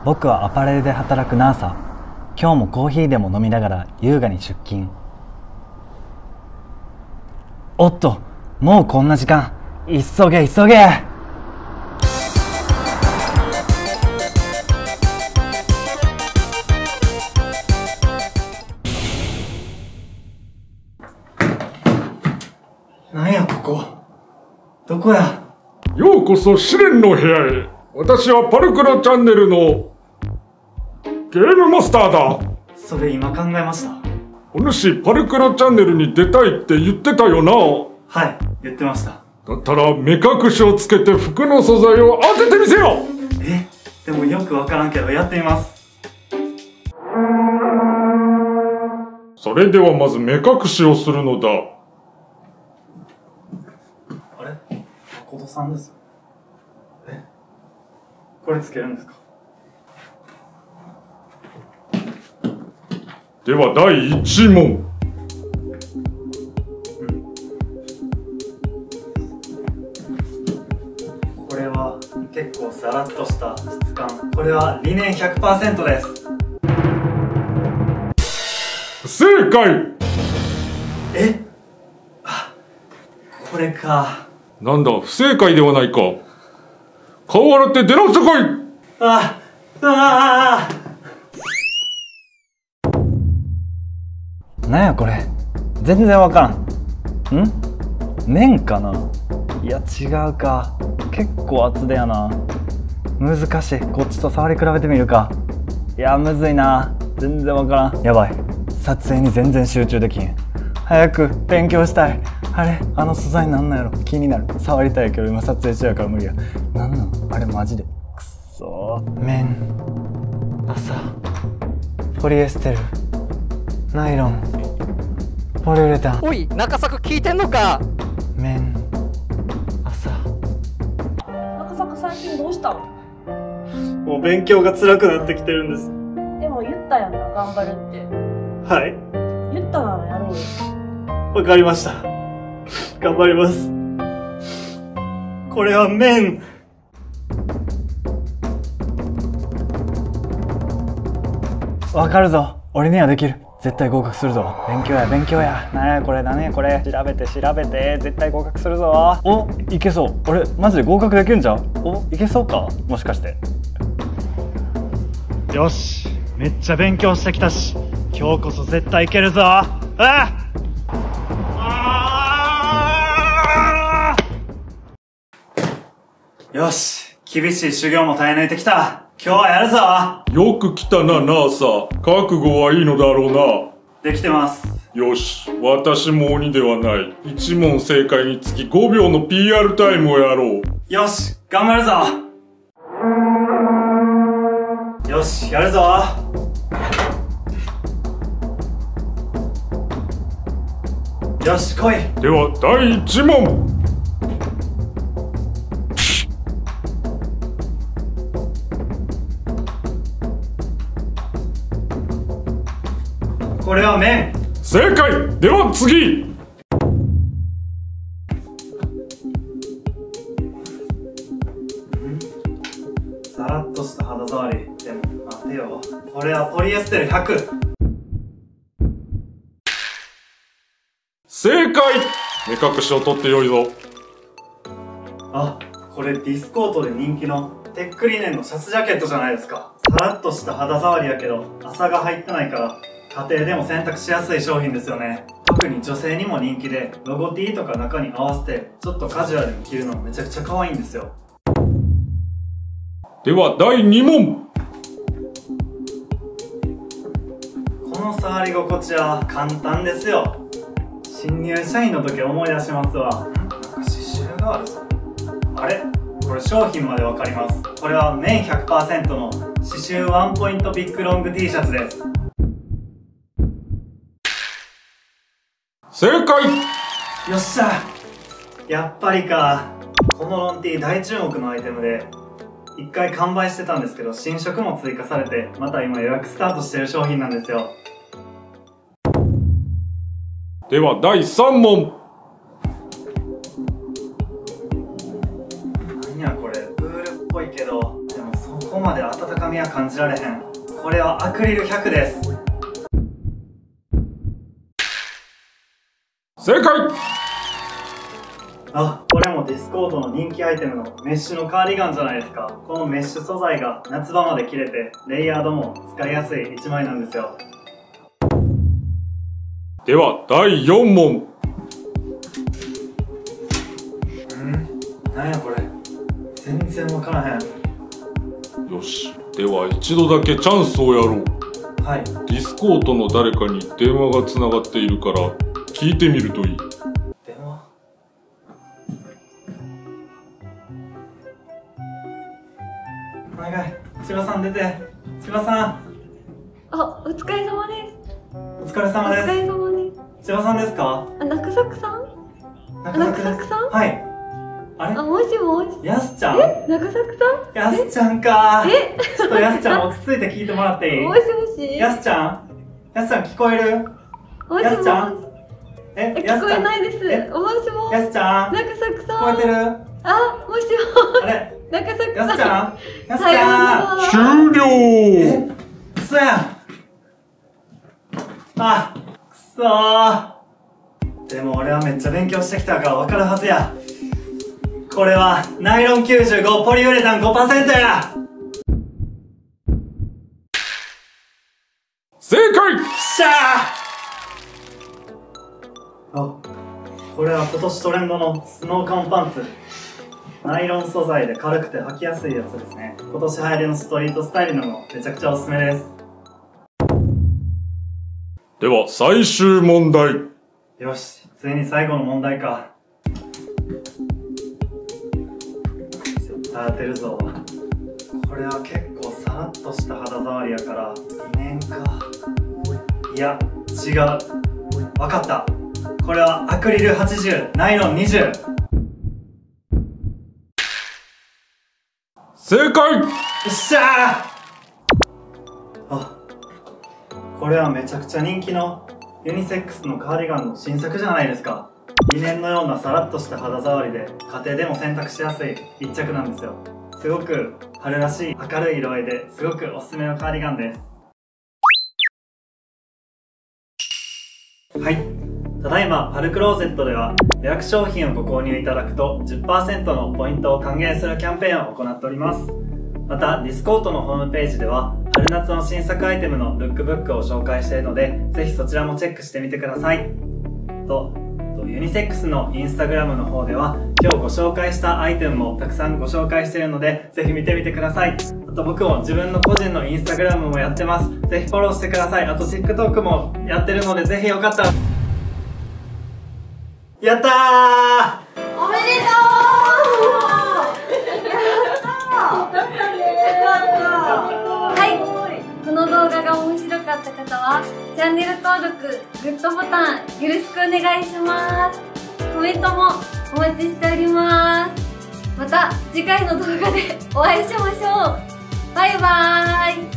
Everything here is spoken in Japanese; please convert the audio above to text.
僕はアパレルで働くナーサ。今日もコーヒーでも飲みながら優雅に出勤。おっと、もうこんな時間。急げ急げ。なんやここ。どこや。 ようこそ試練の部屋へ。私はパルクロチャンネルのゲームマスターだ。 それ今考えました。 お主パルクロチャンネルに出たいって言ってたよな。 はい、言ってました。 だったら目隠しをつけて服の素材を当ててみせよ。 でもよくわからんけどやってみます。 それではまず目隠しをするのだ。 あれ、誠さんです。これつけるんですか。 では第1問。 これは結構さらっとした質感。これはリネン 100% です。 不正解。 これか。 なんだ、不正解ではないか。顔洗って出直してこい。 なんやこれ。全然わからん。綿かな。いや違うか。結構厚手やな。難しい。こっちと触り比べてみるか。いやむずいな。全然わからん。やばい。撮影に全然集中できん。早く勉強したい。あれ、あの素材なんなんやろ。気になる。触りたいけど今撮影中やから無理や。なんなんあれマジで。くっそー。綿、麻、ポリエステル、ナイロン、ポリウレタン。 おい、中作聞いてんのか。 綿、麻。 中坂最近どうしたの？ もう勉強が辛くなってきてるんです。 でも言ったやんな、頑張るって。 はい、 言ったならやろうよ。 わかりました。頑張ります。これは綿。わかるぞ。俺にはできる。絶対合格するぞ。勉強や勉強や。なんやこれ、なんやこれ。調べて調べて。絶対合格するぞ。お、いけそう。俺マジで合格できるんじゃん。お、いけそうか、もしかして。よし、めっちゃ勉強してきたし、今日こそ絶対いけるぞ。よし、厳しい修行も耐え抜いてきた。今日はやるぞ。 よく来たな、ナーサ。覚悟はいいのだろうな。 できてます。よし、私も鬼ではない。1問正解につき5秒の PR タイムをやろう。 よし、頑張るぞ。よし、やるぞ。よし、来い。 では第1問。 これは綿。 正解。では次。 さらっとした肌触り。でも待てよ、これはポリエステル100。 正解。目隠しを取ってよいぞ。 あ、これディスコートで人気のテックリネンのシャツジャケットじゃないですか。さらっとした肌触りやけど麻が入ってないから家庭でも洗濯しやすい商品ですよね。特に女性にも人気で、ロゴ T とか中に合わせてちょっとカジュアルに着るのめちゃくちゃ可愛いんですよ。 では第2問。 この触り心地は簡単ですよ。新入社員の時思い出しますわ。なんか刺繍があるぞ。あれ、これ商品までわかります。これは綿 100% の刺繍ワンポイントビッグロング T シャツです。 正解。 よっしゃ、やっぱりか。このロン T 大注目のアイテムで一回完売してたんですけど、新色も追加されてまた今予約スタートしてる商品なんですよ。 では第3問。 なんやこれ、プールっぽいけどでもそこまで温かみは感じられへん。これはアクリル100です。 正解。 あ、これもディスコードの人気アイテムのメッシュのカーディガンじゃないですか。このメッシュ素材が夏場まで着れて、レイヤードも使いやすい1枚なんですよ。 では第4問。 なんやこれ、全然わからへん。 よし、では一度だけチャンスをやろう。 はい。 ディスコードの誰かに電話がつながっているから聞いてみるといい。 電話。お願い、千葉さん出て。千葉さん。 あ、お疲れ様です。 お疲れ様です。 お疲れ様です。 千葉さんですか？ あ、中作さん？中作さん？ はい。あれ？ あ、もしもし。 やすちゃん？ 中作さん？ やすちゃんか。ちょっとやすちゃん落ち着いて聞いてもらっていい？ もしもし。 やすちゃん？やすちゃん聞こえる？ もしもし。 やすちゃん？ 聞こえないです。もしもし。 やすちゃん？ 中作さん。 聞こえてる？ あ、もしもし。 あれ？ 中作さん。 やすちゃん？やすちさようゃん？ なら。 終了。 くそやん。あ、くそー。でも俺はめっちゃ勉強してきたから分かるはずや。これはナイロン95、ポリウレタン 5% や。 正解。 しゃー。あ、これは今年トレンドのスノーカウンパンツ。ナイロン素材で軽くて履きやすいやつですね。今年流行りのストリートスタイルのもめちゃくちゃおすすめです。 では最終問題。 よし、ついに最後の問題か。絶対当てるぞ。これは結構さらっとした肌触りやから2年か。いや、違う。わかった。これはアクリル80、ナイロン20。 正解。 よっしゃー。あ、これはめちゃくちゃ人気のユニセックスのカーディガンの新作じゃないですか。リネンのようなさらっとした肌触りで家庭でも洗濯しやすい一着なんですよ。すごく春らしい明るい色合いですごくおすすめのカーディガンです。はい、ただいまパルクローゼットでは予約商品をご購入いただくと 10% のポイントを還元するキャンペーンを行っております。またディスコートのホームページでは春夏の新作アイテムのルックブックを紹介しているので、ぜひそちらもチェックしてみてください。ユニセックスのインスタグラムの方では今日ご紹介したアイテムもたくさんご紹介しているので、ぜひ見てみてください。あと僕も自分の個人のインスタグラムもやってます。ぜひフォローしてください。あと TikTok もやってるので、ぜひよかったら。やったー。 おめでとう。はい、この動画が面白かった方はチャンネル登録、グッドボタンよろしくお願いします。コメントもお待ちしております。また次回の動画でお会いしましょう。バイバーイ。